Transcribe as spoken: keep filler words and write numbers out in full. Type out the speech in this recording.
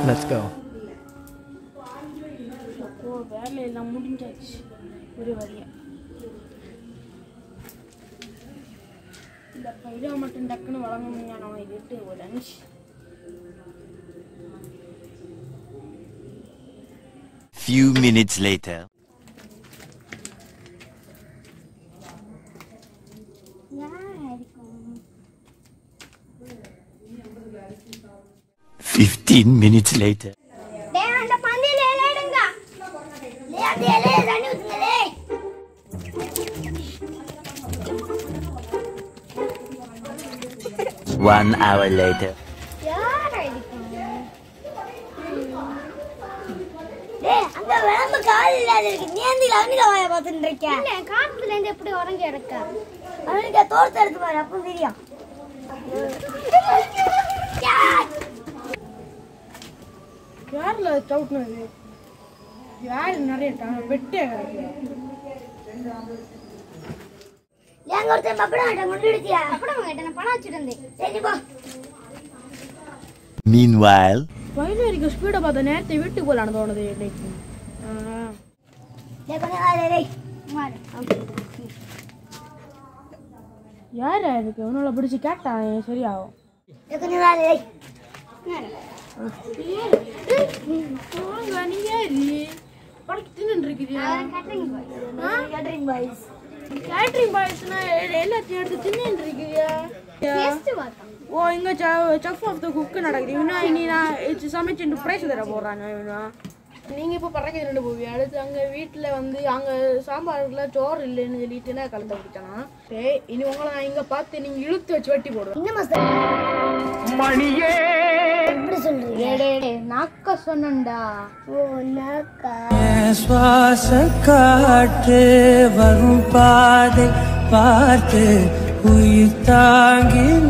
Let's go. வேலை எல்லாம் முடிஞ்சாச்சு ஒரு வழியா. இந்த பையா மட்டும் டக்குன்னு வழங்க முடியாது. நான் இது ஒரு lunch. Few minutes later. Fifteen minutes later. One hour later. அந்த வேம்ப கால் இல்லாத இருக்கு. நீ அந்த அவனில வாய பாத்துட்டு இருக்க. இல்ல காத்துல இருந்து எப்படி உறங்கி எடுக்க? அவனுக்கு தோர்த்து எடுத்து பாரு அப்ப தெரியும். யார்ல சவுட்னது? யார் நிறைய வெட்டே கிடக்கு. ஏங்க ஒருத்தன் பப்படம் ஆட்ட முண்டிடுச்சியா? பப்படம் ஆட்ட நான் பணம் வச்சிட்டு இருந்தேன். சரி போ. Meanwhile. வயல இருக்க ஸ்பீட பார்த்த நேரத்தை வீட்டுக்கு போலான்னு தோணுது இன்னைக்கு. யாரா இருக்கு? உன்னால பிடிச்சி கேட்டா சரியாகும். நீ யாரு? படக்கு தின்னு இருக்கிறியா? Catering boys. கேட்டரிங் பாய்ஸ்னா எல்லாத்தையும் எடுத்து தின்னு இருக்கிறியா? ஓ இங்க செஃப் ஆஃப் த குக் நடக்குது. இவனா இனி நான் சமைச்சு பிரைஸ் தர போறாங்க. இவனா நீங்க இப்போ பறக்க ரெண்டு போவி அடுத்து அங்க வீட்டுல வந்து அங்க சாம்பார்ல சோறு இல்லைன்னு சொல்லிட்டு கலந்து குடிச்சானா. சரி இனி உங்களை நான் இங்க பார்த்து நீங்க இழுத்து வச்சு வெட்டி போடுவேன். மணியே எப்படி சொல்றீங்க? நாக்க சொன்னண்டா. ஓ நாக்கா. சுவாச காற்று வரும் பாதை பார்த்து உயிர் தாங்கி